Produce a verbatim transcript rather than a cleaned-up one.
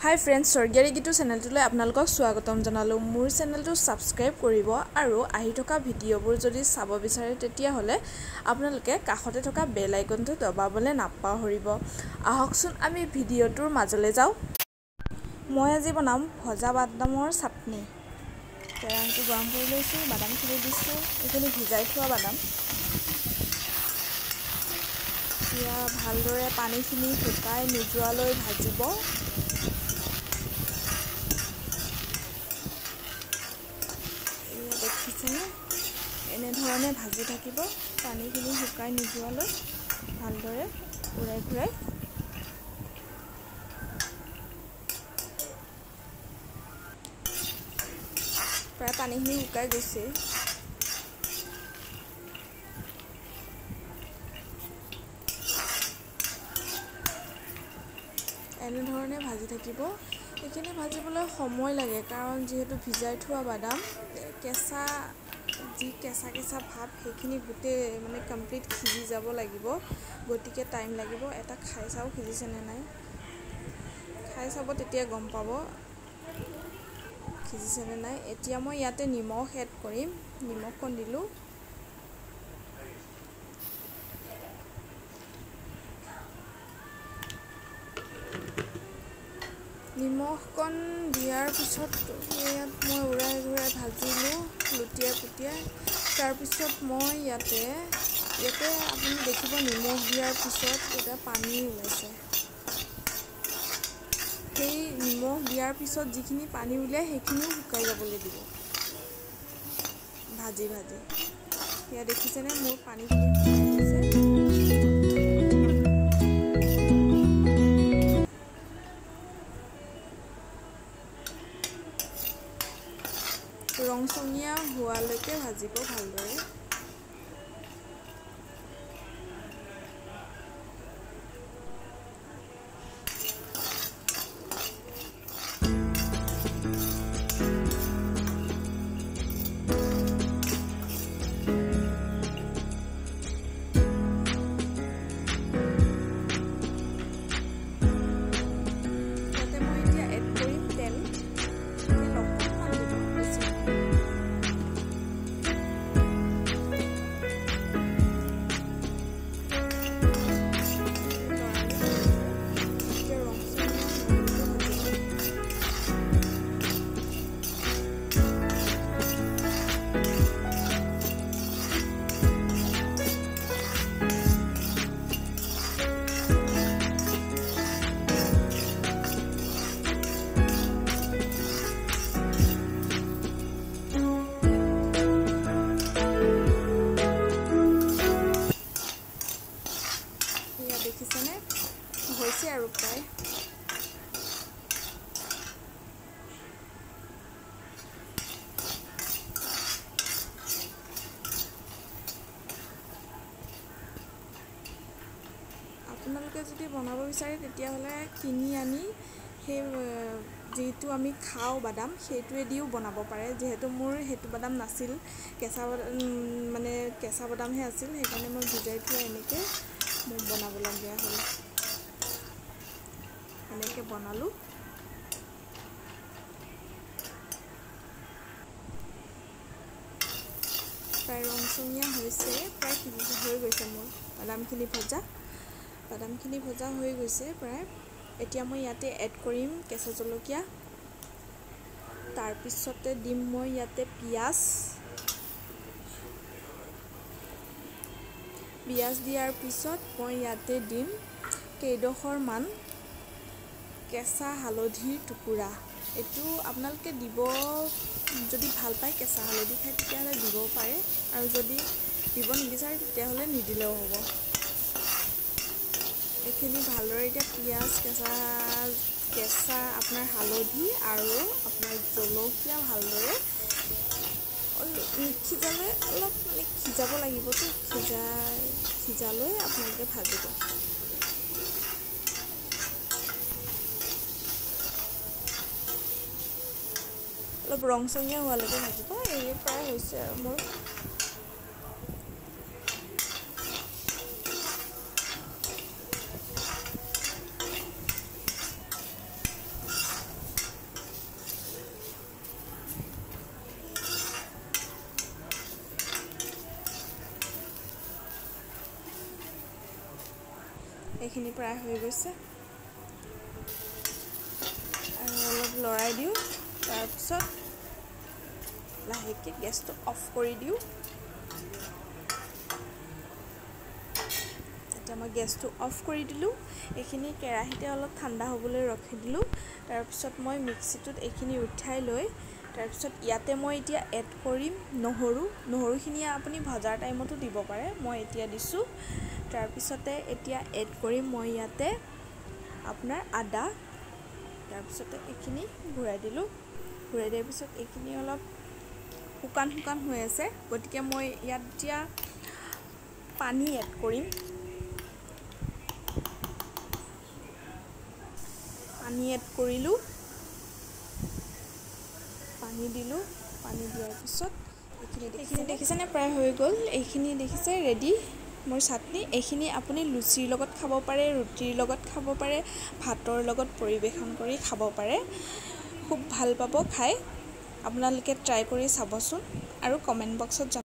Hi friends, Swargiary Gitu channel to আপোনালোকক স্বাগতম জনালো মোৰ চেনেলটো সাবস্ক্ৰাইব কৰিব আৰু আহি থকা ভিডিঅবোৰ যদি চাব বিচাৰে তেতিয়া হলে আপোনালোকে কাষতে থকা বেল আইকনটো দবাবলৈ নাপাহৰিব আহকচোন আমি ভিডিঅটোৰ মাজলৈ যাও মই আজি বনাম ভজা বাদামৰ চাটনি কেৰাহীটো গৰম কৰি লৈছো বাদামখিনি দিছো এখিনি ভিজাই থোৱা বাদাম ইয়া ভালদৰে পানীখিনি শুকাই নোযোৱালৈ ভাজিব দেখিছেনে এনে ধৰণে ভাজি থাকিব পানীখিনি শুকাই নোযোৱালৈ ভালদৰে উৰাই ঘুৰাই প্ৰায় পানীখিনি শুকাই গৈছে এনে ধৰণে ভাজি থাকিব এখিনি ভাজিবলৈ সময় লাগে কাৰণ যেহেতু ভিজাই থোৱা বাদাম কেঁচা যি কেঁচা কেঁচা ভাব সেইখিনি গুটে মানে কমপ্লিট সিজি যাব লাগিব গতিকে টাইম লাগিব এটা খাই চাও সিজিছে নে নাই খাই চাব তেতিয়া গম পাব সিজিছে নে নাই এতিয়া মই ইয়াতে নিমখ এড কৰিম নিমখ কণ দিলো নিমখ কণ দিয়াৰ পিছত ইয়াত মই উৰাই ঘূৰাই ভাজিলো লুটিয়াই পুটিয়াই তাৰ পিছত মই ইয়াতে ইয়াতে আপুনি দেখিব নিমখ দিয়াৰ পিছত এটা পানী ওলাইছে সেই নিমখ দিয়াৰ পিছত যিখিনি পানী ওলাই সেইখিনিও শুকাই যাবলৈ দিব ভাজি ভাজি ইয়া দেখিছেনে মোৰ পানীখিনি শুকাইছে ৰংচঙীয়া হোৱালৈকে ভাজিব ভালদৰে দেখিছেনে হৈছে আৰু প্ৰায় আপোনালোকে যদি বনাব বিচাৰে তেতিয়া হলে কিনি আনি সেই যেটো আমি খাও বাদাম সেইটোৱে দিও বনাব পাৰে যেহেতু মোৰ হেতু বাদাম নাছিল কেঁচা মানে কেঁচা বাদামহে আছিল সেইকাৰণে মই ভিজাই থোৱা এনেকে মই বনাব লগা হ'ল এনেকে বনালো প্ৰায় ৰংচঙীয়া হৈছে প্ৰায় সিজি হৈ গৈছে মোৰ বাদামখিনি ভজা বাদামখিনি ভজা হৈ গৈছে প্ৰায় এতিয়া মই ইয়াতে এড কৰিম কেঁচা জলকীয়া তাৰ পিছতে দিম মই ইয়াতে পিয়াজ পিয়াজ দিয়াৰ পিছত মই ইয়াতে দিম কেইডোখৰ মান কেঁচা হালধিৰ টুকুৰা এটো আপোনালোকে দিব যদি ভাল পায় কেঁচা হালধি খাই তেতিয়াহলে দিব পাৰে আৰু যদি দিব নিবিচাৰে তেতিয়াহলে নিদিলেও হ'ব এখিনি ভালদৰে এতিয়া পিয়াজ কেঁচা কেঁচা আপোনাৰ হালধি আৰু আপোনাৰ জলকীয়া ভালদৰে সিজালে অলপ মানে সিজাব লাগিব তো সিজাই সিজালৈ আপোনালোকে ভাজিব অলপ ৰংচঙীয়া হোৱালৈকে ভাজিব এই প্ৰায় হৈছে আৰু মোৰ এইখিনি প্ৰায় হৈ গৈছে আৰু অলপ লৰাই দিওঁ তাৰপিছত লাহেকৈ গেছটো অফ কৰি দিওঁ এতিয়া মই গেছটো অফ কৰি দিলোঁ এইখিনি কেৰাহীতে অলপ ঠাণ্ডা হ'বলৈ ৰখি দিলোঁ তাৰপিছত মই মিক্সিটোত এইখিনি উঠাই লৈ তাৰপিছত ইয়াতে মই এতিয়া এড কৰিম নহৰু নহৰুখিনি আপুনি ভজাৰ টাইমতো দিব পাৰে মই এতিয়া দিছোঁ তাৰপিছতে এতিয়া এড কৰিম মই ইয়াতে আপোনাৰ আদা তাৰপিছতে এইখিনি ঘূৰাই দিলোঁ ঘূৰাই দিয়াৰ পিছত এইখিনি অলপ শুকান শুকান হৈ আছে গতিকে মই ইয়াত এতিয়া পানী এড কৰিম পানী এড কৰিলোঁ পানী দিলোঁ পানী দিয়াৰ পিছত এইখিনি এইখিনি দেখিছেনে প্ৰায় হৈ গ'ল এইখিনি দেখিছে ৰেডি মোৰ চাটনি এইখিনি আপুনি লুচিৰ লগত খাব পাৰে ৰুটিৰ লগত খাব পাৰে ভাতৰ লগত পৰিৱেশন কৰি খাব পাৰে খুব ভাল পাব খাই আপোনালোকে ট্ৰাই কৰি চাবচোন আৰু কমেণ্ট বক্সত